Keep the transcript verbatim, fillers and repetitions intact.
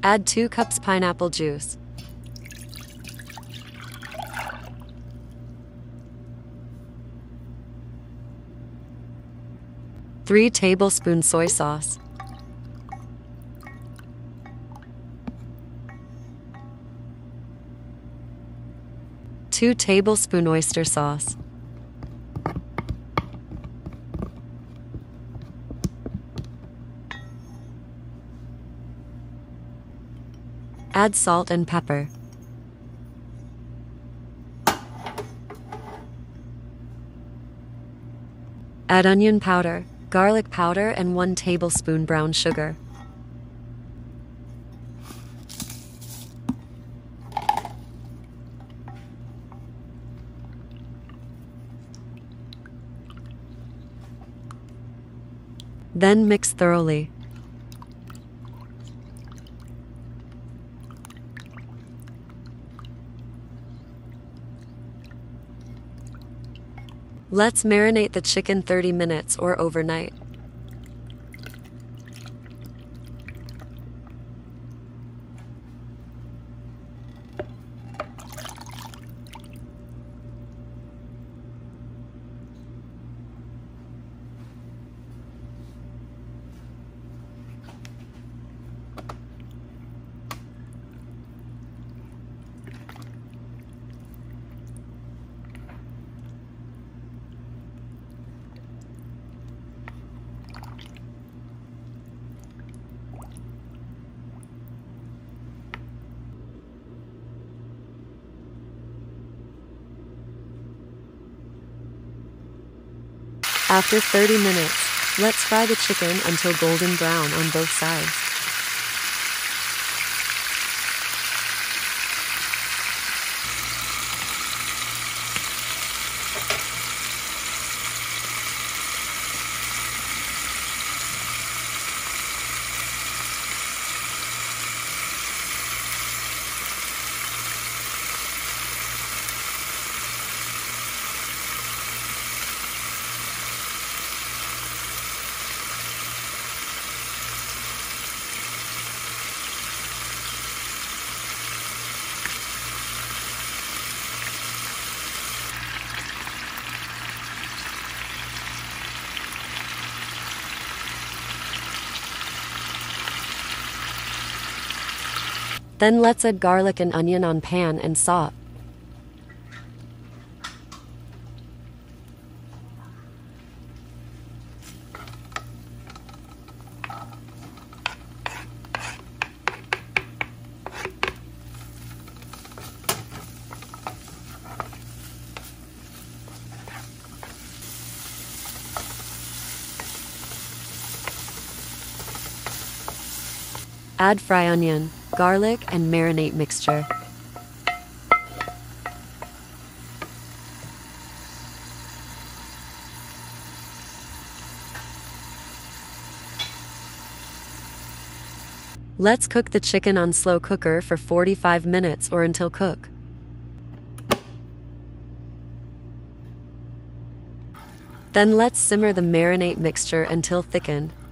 Add two cups pineapple juice. three tablespoons soy sauce. two tablespoons oyster sauce. Add salt and pepper. Add onion powder, garlic powder, and one tablespoon brown sugar. Then mix thoroughly. Let's marinate the chicken thirty minutes or overnight. After thirty minutes, let's fry the chicken until golden brown on both sides. Then let's add garlic and onion on pan and saute. Add fry onion, garlic, and marinate mixture. Let's cook the chicken on slow cooker for forty-five minutes or until cook. Then let's simmer the marinade mixture until thickened.